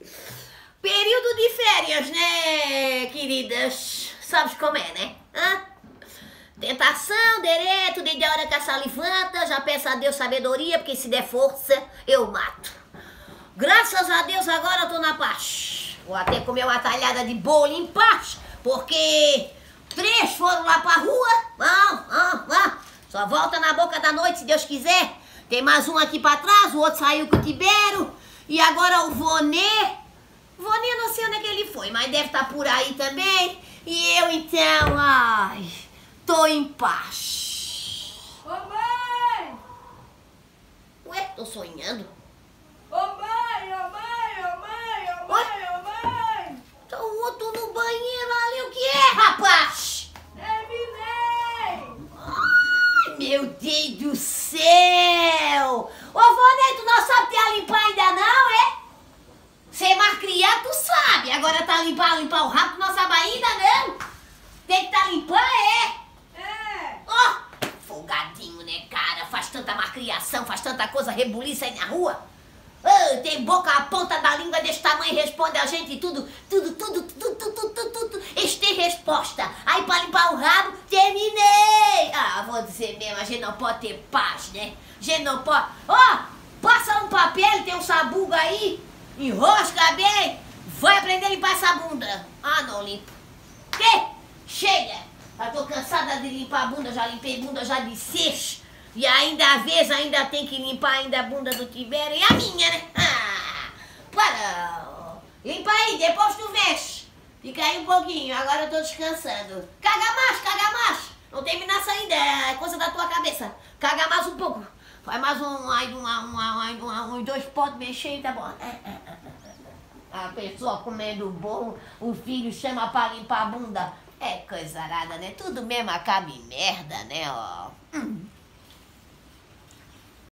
Período de férias, né, queridas? Sabes como é, né? Hã? Tentação, direto, desde a hora que a sala levanta, já peço a Deus sabedoria, porque se der força, eu mato. Graças a Deus agora eu tô na paz. Vou até comer uma talhada de bolo em paz, porque 3 foram lá pra rua. Só volta na boca da noite, se Deus quiser. Tem mais um aqui pra trás, o outro saiu com o Tibério. E agora o Vonê. Vonê não sei onde é que ele foi, mas deve estar por aí também. E eu então, ai, tô em paz. Ô mãe! Ué, tô sonhando? Ô mãe, ô mãe, ô mãe, ô mãe, ô mãe! Tá o outro no banheiro ali, o que é, rapaz? Terminei! Ai, meu Deus do céu! Ô, Vonê, tu não sabe te limpar ainda não, é? Você mais criado, tu sabe. Agora tá limpar o rabo, tu não sabe ainda, não? Tem que tá limpando, é? É! Ó, folgadinho, né, cara? Faz tanta malcriação, faz tanta coisa rebuliça aí na rua. Oh, tem boca, a ponta da língua desse tamanho, responde a gente tudo. Eles têm resposta. Aí pra limpar o rabo, terminei. Ah, vou dizer mesmo, a gente não pode ter paz, né? A gente não pode... Ó, passa um papel, tem um sabugo aí, enrosca bem, vai aprender a limpar essa bunda. Ah, não limpo. Que? Chega. Já tô cansada de limpar a bunda, já limpei bunda já de 6. E ainda às vezes ainda tem que limpar ainda a bunda do Tibério e a minha, né? Ah, para. Limpa aí, depois tu vês. Fica aí um pouquinho, agora eu tô descansando. Caga mais. Não terminasse ainda, é coisa da tua cabeça. Caga mais um pouco. Faz mais uns 2 potes bem cheios, tá bom? A pessoa comendo bolo, o filho chama pra limpar a bunda. É coisa arada, né? Tudo mesmo acaba em merda, né, ó.